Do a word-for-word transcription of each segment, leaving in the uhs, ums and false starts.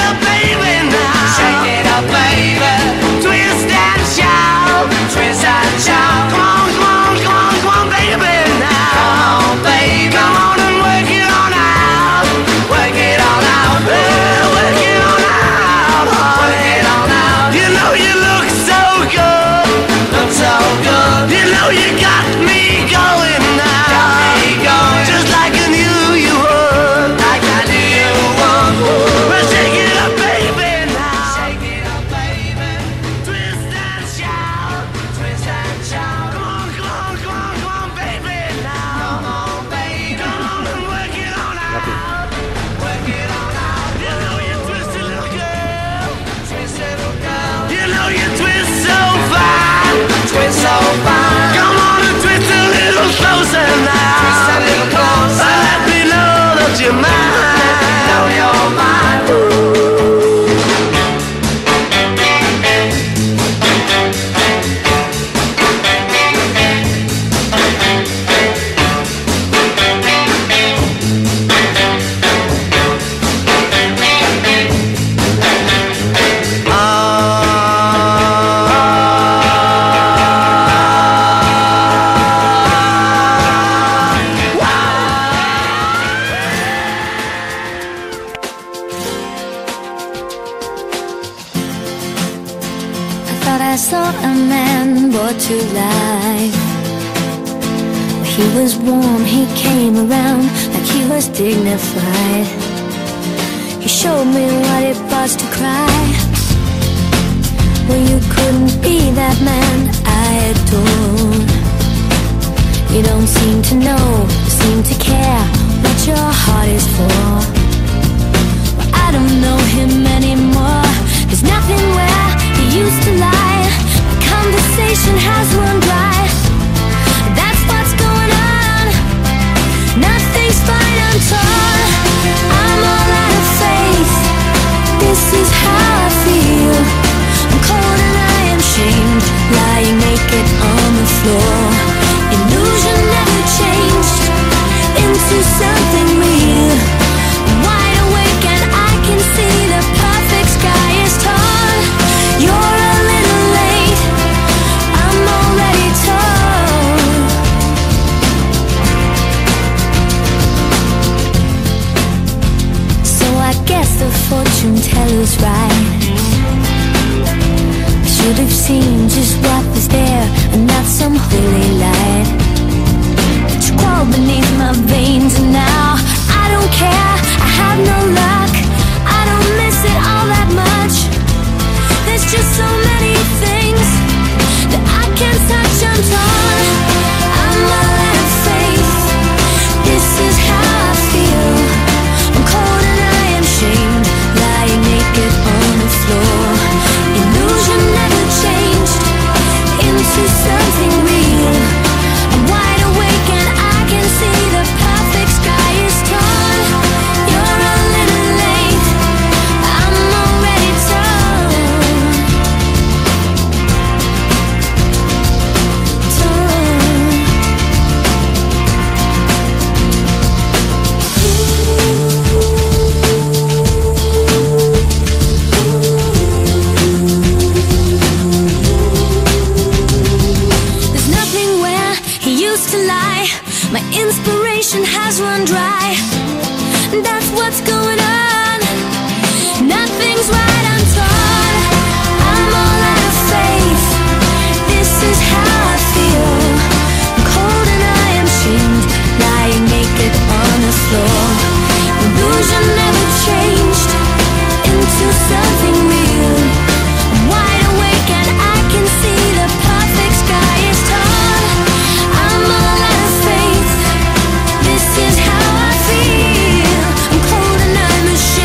up, baby, now. Shake it up, baby. Twist and shout. Twist and shout. Come on, come on, come on, come on, baby, now. Come on, baby. Come on and work it on out. Work it on out. Well, work it on out. Work it on out. You know you look so good. Look so good. You know you got me going now. Got me going. Just like I knew you would. Like I knew you would. Well, shake it up, baby, now. Shake it up, baby. Twist and shout. Twist and shout. Come on, come on, come on, come on, baby, now. Come on, baby. Come on and work it on out. Work it on out. You know you twisted little girl. Twist, little girl. You know you twist so fine. Twist so fine. Come on and twist a little closer now. Twist a little closer. Let me know that you're mine. Know you're mine. Thought I saw a man brought to life. He was warm, he came around like he was dignified. He showed me what it was to cry. Well, you couldn't be that man I adored. You don't seem to know, seem to care what your heart is for. Well, I don't know him anymore. There's nothing where he used to lie. The conversation has run dry. That's what's going on. Nothing's fine, I'm torn. I'm all out of faith. This is how I feel. I'm cold and I am shamed, lying naked on the floor. Illusion never changed into something real. I'm wide awake and I can see the perfect sky is torn. You're a little late, I'm already torn. So I guess the fortune teller's right. I should have seen just what was there and not some holy light. But you crawl beneath my veins and now I don't care, I have no luck. I don't miss it all that much. There's just so many things that I can't touch, I'm torn. I'm all out of faith. This is how I feel. I'm cold and I am shamed, lying naked on the floor. Illusion never changed into something real. I'm wide awake and I can see the perfect sky is torn. You're a little late, I'm already torn. There's nothing where he used to lie. My inspiration has run dry. That's what's going on. Nothing's right, I'm torn. I'm all out of faith. This is how I feel. I'm cold and I am shamed, lying naked on the floor. Illusion never changed into something real. I'm wide awake and I can see the perfect sky is torn. I'm all out of faith. This is how I feel. I'm cold and I'm ashamed.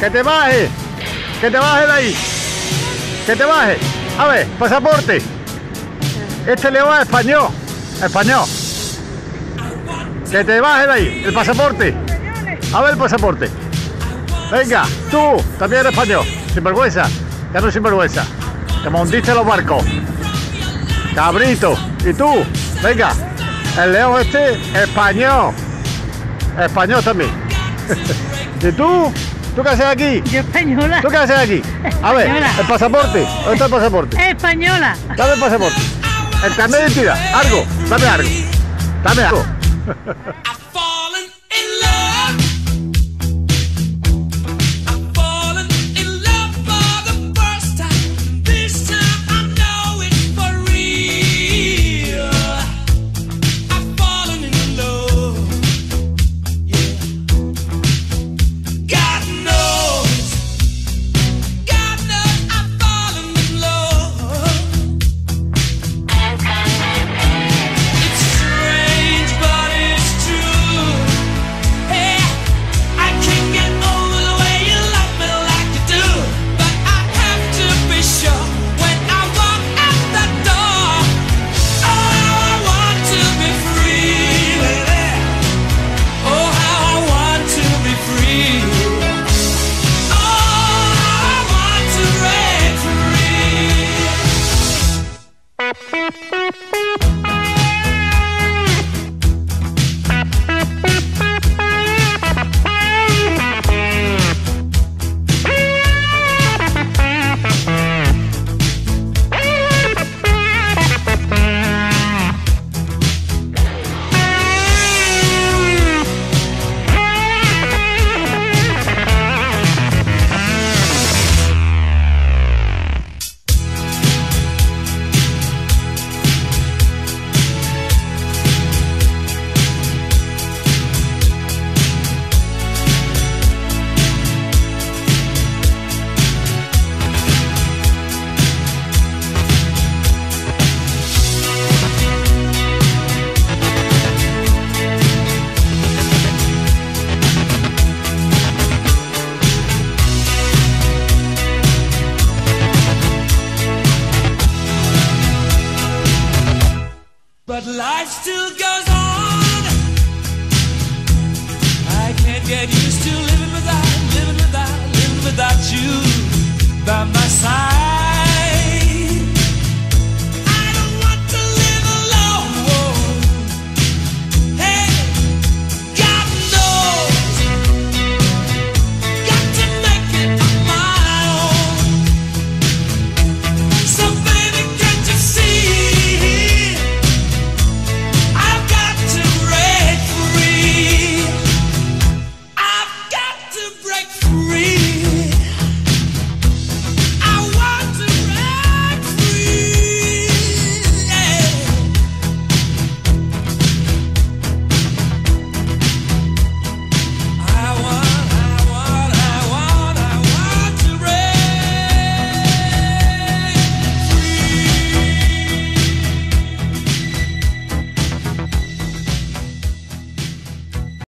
Que te baje. Que te baje de ahí. Que te baje. A ver, pasaporte. Este le va a español. Español. Que te baje de ahí. El pasaporte. A ver el pasaporte. Venga, tú, también eres español. Sinvergüenza. Ya no es sinvergüenza. Te hundiste en los barcos. Cabrito. Y tú, venga. El león este, español. Español también. ¿Y tú? ¿Tú qué haces aquí? Yo española. ¿Tú qué haces aquí? A ver, Española. el pasaporte. ¿Dónde está el pasaporte? Española. Dame el pasaporte. El carnet de identidad. Algo. Dame algo. Dame algo. But life still goes on. I can't get used to living without, living without, living without you by my side.